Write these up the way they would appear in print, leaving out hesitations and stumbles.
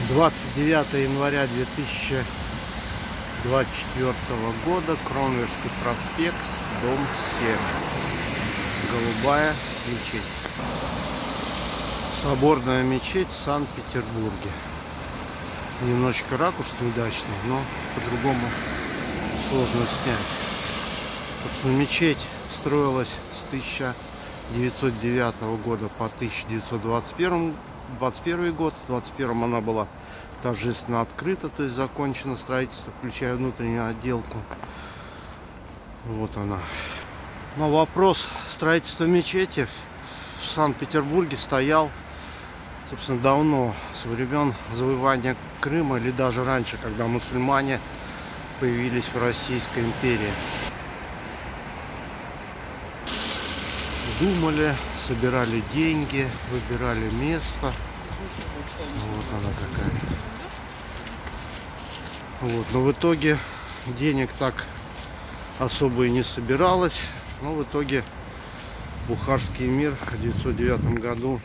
29 января 2024 года, Кронверский проспект, дом 7, Голубая мечеть. Соборная мечеть в Санкт-Петербурге. Немножечко ракурс неудачный, но по-другому сложно снять. Собственно, мечеть строилась с 1909 года по 1921 год. В 21 она была торжественно открыта, то есть закончено строительство, включая внутреннюю отделку. Вот она. Но вопрос строительства мечети в Санкт-Петербурге стоял, собственно, давно, со времен завоевания Крыма или даже раньше, когда мусульмане появились в Российской империи. Думали, собирали деньги, выбирали место. Вот она какая. Вот. Но в итоге денег так особо и не собиралось. Но в итоге Бухарский эмир в 1909 году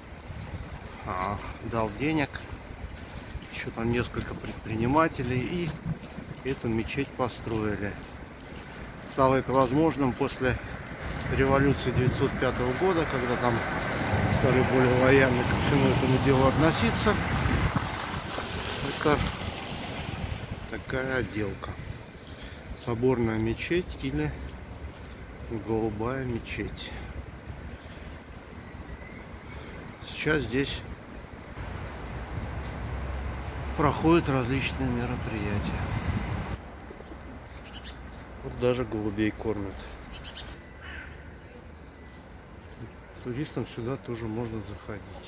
дал денег. Еще там несколько предпринимателей. И эту мечеть построили. Стало это возможным после революции 1905 года, когда там стали более лояльно ко всему этому делу относиться. Это такая отделка. Соборная мечеть или Голубая мечеть. Сейчас здесь проходят различные мероприятия. Вот даже голубей кормят. Туристам сюда тоже можно заходить.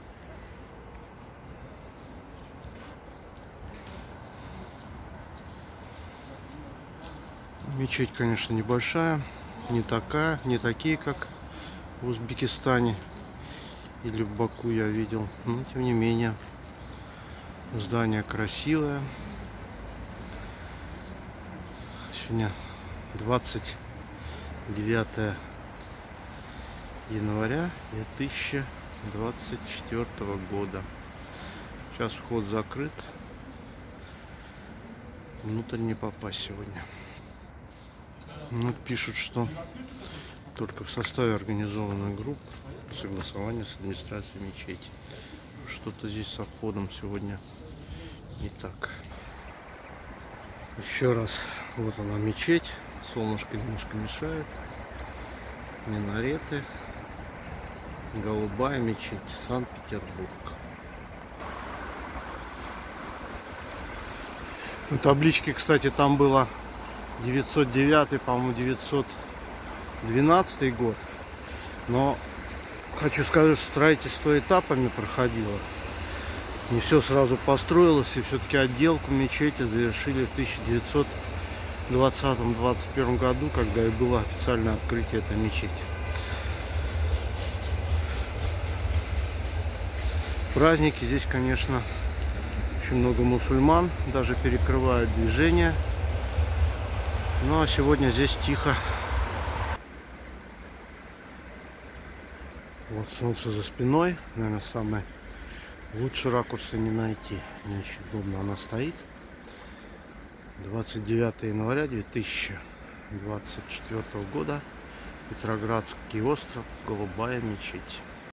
Мечеть, конечно, небольшая, не такие, как в Узбекистане или в Баку я видел, но тем не менее здание красивое. Сегодня 29 января 2024 года. Сейчас вход закрыт. Внутрь не попасть сегодня. Ну, пишут, что только в составе организованной группы согласования с администрацией мечети. Что-то здесь со входом сегодня не так. Еще раз, вот она мечеть. Солнышко немножко мешает. Минареты. Голубая мечеть, Санкт-Петербург. На табличке, кстати, там было 909, по-моему, 912 год. Но хочу сказать, что строительство этапами проходило. Не все сразу построилось, и все-таки отделку мечети завершили в 1920-21 году, когда и было официальное открытие этой мечети. Праздники здесь, конечно, очень много мусульман, даже перекрывают движение. Ну а сегодня здесь тихо. Вот солнце за спиной, наверное, самый лучший ракурс не найти. Не очень удобно она стоит. 29 января 2024 года, Петроградский остров, Голубая мечеть.